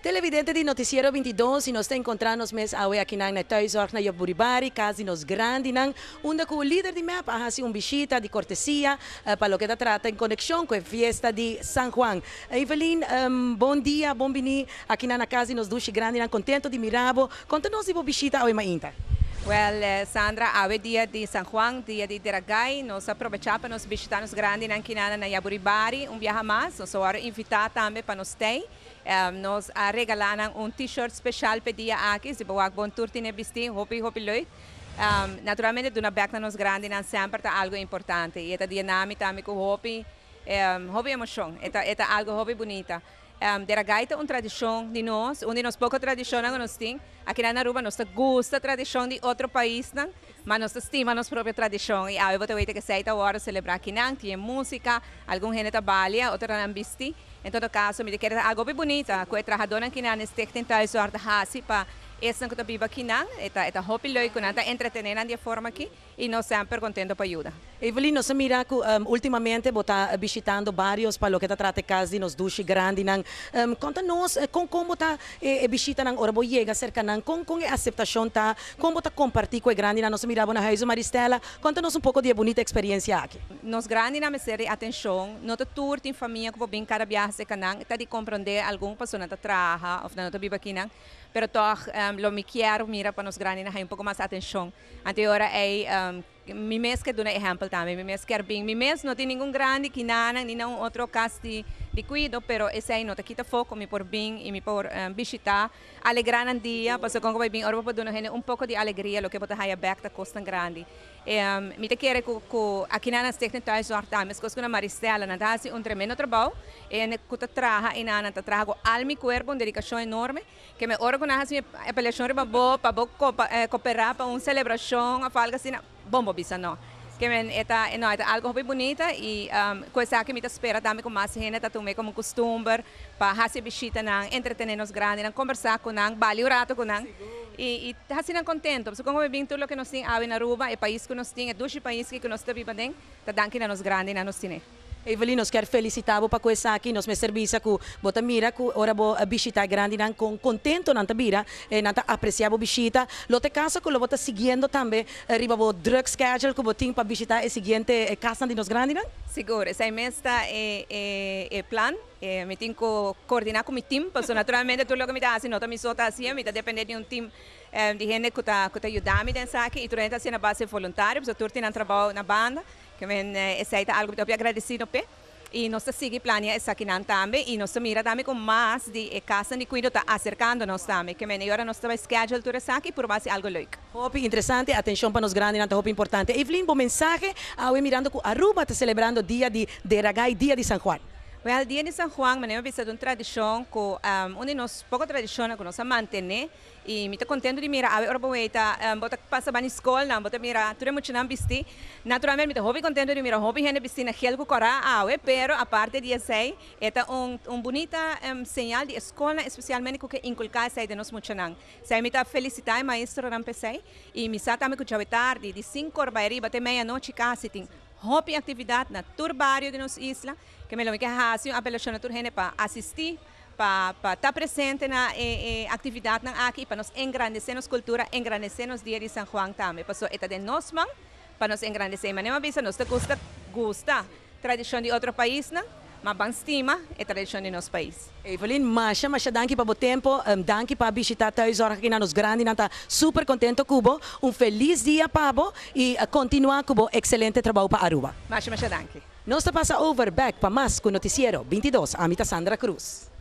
Televidente de Noticiero 22 e nós está encontrando mes awe aqui na thuiszorg na Buribari, casa nos grande nang onde o líder de map hasi visita de cortesia para o que trata em conexão com a festa de San Juan. Evelyn, bom dia, bom vini aqui na casa nos dushi grande nang contento de mirabo. Conta-nos de visita awe mainta. Well, Sandra, awe dia de San Juan, dia de Deragay, nós aproveitamos para nos visitar nos grandes na Kinana na Yaburibari, viaja mais, nós agora invitar também para nos ter. Nós regalamos t-shirt especial para dia aqui, se boa bom tour tine vestir, hopi leuk. Naturalmente, do na back na nos grandes na sempre tá algo importante. E esta dia nami também com hopi emoção, esta algo hopi bonita. Deragay é uma tradição de nós, onde nós pouco tradição nós temos. Aqui na Aruba nós gosta tradição de outro país, mas nós estima nossa própria tradição. E eu vou ter que sair agora celebrar aqui, tem música, algum gente trabalha, outra não viste. Em todo caso, me quero algo bem bonito, com a trabalhadora aqui na neste tentar sorte hasi para essa que vive aqui na, eta hobby leuk, está entretenendo de forma aqui e nós sempre contento para ajudar. Evelyn, nós mira que ultimamente está visitando vários para o que trata casos de nos dushi grande nang conta-nos como está visita nang ora chega cerca nang com a aceitação tá como está compartilhar com a grande nang nós mirava na Raizo Maristela, conta-nos pouco de bonita experiência aqui. Nos grande na mesere atenção, nota tour tem família que vem cada viagem canang, está de compreender algum pessoa que trabalha ou não vive aqui nang. Pero toch, lo me quero mira para nos grandes na um pouco mais atenção. Anteriora é mi mês que dou um exemplo também, mi mês quer bem, mi mês não tem nenhum grande que nada, nem outro caso de cuido, pero esse aí não te quita foco, me por bem e me por visitar, alegrar um dia, porque quando vai bem, ora vou dar um pouco de alegria, lo que botar aí back da costa grande. Me te quero que aqui na técnicas de horta, mas coisa na Maristela, na dá um tremendo trabalho, e ne que trabalha e na trabalha com alma e corpo, uma dedicação enorme, que me organiza a apelação para cooperar para uma celebração, a falga assim, bom bisa no. Que é algo bem bonita e coisa que me espera também com mais gente, tá também como costume para fazer visita na entretener nos grandes, conversar com nang, bali o rato com nang e tá assim contento. Porque como bem tudo o que nós temos aqui na Aruba, é país que nós temos, é dois países que nós estamos vivendo, tá dando na nos grandes na nos temos. Evelyn, nós quero felicitar para coisa aqui, nós me serviço que bota mira que ora bo visita grande nan com contento nan tabira e nan apreciar a visita. Lote caso que lo bota seguindo também riba bo drug schedule que botin para visitar a seguinte casa de nós grande nan? Seguro, essa mesta é plan, me tenho que coordenar com o meu time, porque naturalmente tudo o que me dá assim, não me solta assim, me depende de um time de gente que tá ajudando nessa aqui e durante assim na base voluntária, porque eu tenho trabalho na banda. Que essa é algo que eu agradecido e nós seguimos planeando essa aqui também e nós mira também com mais de casa de cuidado está acercando-nos também que agora nós estamos schedule tudo isso aqui por base algo leuk. Hope interessante, atenção para nós grandes, não hope importante. Evelyn, bom mensagem ao mirando que Aruba está celebrando o dia de Deragay, dia de San Juan. Well, dia de San Juan, me lembro de uma tradição que onde nós pouco tradição que nós mantém e me estou contente de mirar a orboeta, bota passa na escola, não bota mirar tudo muito não vestir. Naturalmente me estou hobby contente de mirar hobby gente vestir na gel com cora, pero a parte de esse é bonita sinal de escola, especialmente que inculcar essa de nós muito não. Sei me está felicitar o maestro não pensei e me está também com chave tarde de 5 horas até meia-noite casa tem hobby atividade na turbario de nossa isla, que me lembro que a apelação na turgene para assistir, para estar presente na atividade aqui, para nós engrandecer nossa cultura, engrandecer nos dias de San Juan também. Para é de nós, para nós engrandecer. Mas não avisa, nós gosta tradição de outro país, mas bem estima a tradição de nosso país. Evelyn, mas danke para o tempo, danke para visitar thuiszorg aqui na nos grande, nata super contento cubo, feliz dia para e continuar cubo excelente trabalho para Aruba. Mas danke. Nós passa over back para mais com Noticiero 22, Amita Sandra Cruz.